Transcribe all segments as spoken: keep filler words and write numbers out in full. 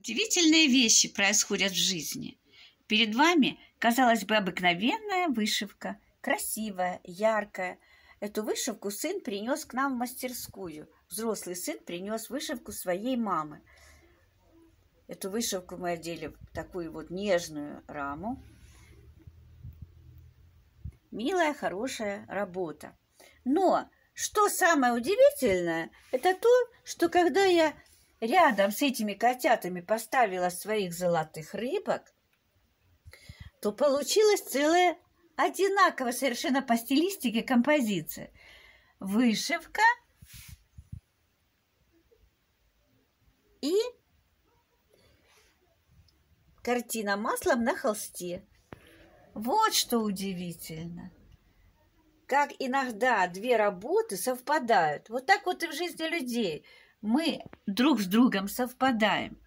Удивительные вещи происходят в жизни. Перед вами, казалось бы, обыкновенная вышивка, красивая, яркая. Эту вышивку сын принес к нам в мастерскую. Взрослый сын принес вышивку своей мамы. Эту вышивку мы одели в такую вот нежную раму. Милая, хорошая работа. Но что самое удивительное, это то, что когда я рядом с этими котятами поставила своих золотых рыбок, то получилась целая одинаковая совершенно по стилистике композиция. Вышивка и картина маслом на холсте. Вот что удивительно. Как иногда две работы совпадают. Вот так вот и в жизни людей. Мы друг с другом совпадаем.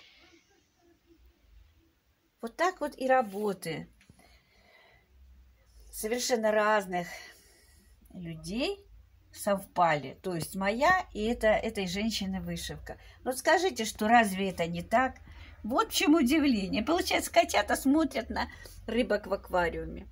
Вот так вот и работы совершенно разных людей совпали. То есть моя и это, этой женщины вышивка. Но скажите, что разве это не так? Вот в чем удивление. Получается, котята смотрят на рыбок в аквариуме.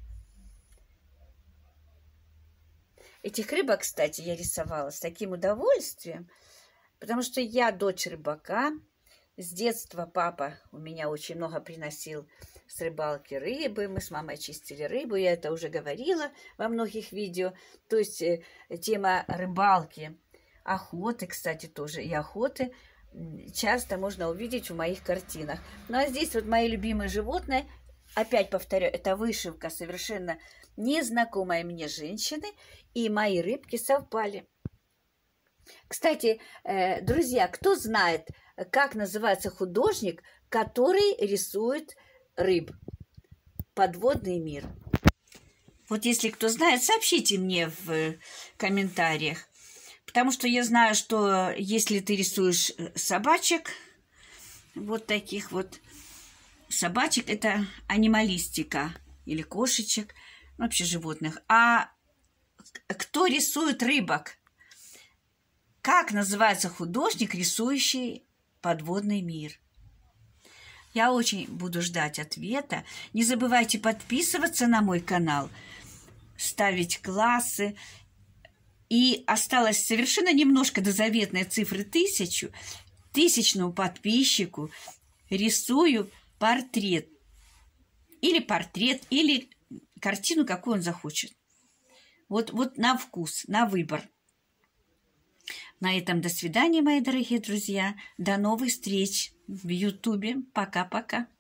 Этих рыбок, кстати, я рисовала с таким удовольствием, потому что я дочь рыбака. С детства папа у меня очень много приносил с рыбалки рыбы. Мы с мамой чистили рыбу, я это уже говорила во многих видео. То есть э, тема рыбалки, охоты, кстати, тоже и охоты часто можно увидеть в моих картинах. Ну а здесь вот мои любимые животные. Опять повторю, это вышивка совершенно незнакомой мне женщины, и мои рыбки совпали. Кстати, э, друзья, кто знает, как называется художник, который рисует рыб? Подводный мир. Вот если кто знает, сообщите мне в комментариях. Потому что я знаю, что если ты рисуешь собачек, вот таких вот собачек, это анималистика, или кошечек, вообще животных. А кто рисует рыбок? Как называется художник, рисующий подводный мир? Я очень буду ждать ответа. Не забывайте подписываться на мой канал, ставить классы. И осталось совершенно немножко до заветной цифры тысячу. Тысячному подписчику рисую портрет. Или портрет, или картину, какую он захочет. Вот, вот на вкус, на выбор. На этом до свидания, мои дорогие друзья. До новых встреч в Ютубе. Пока-пока.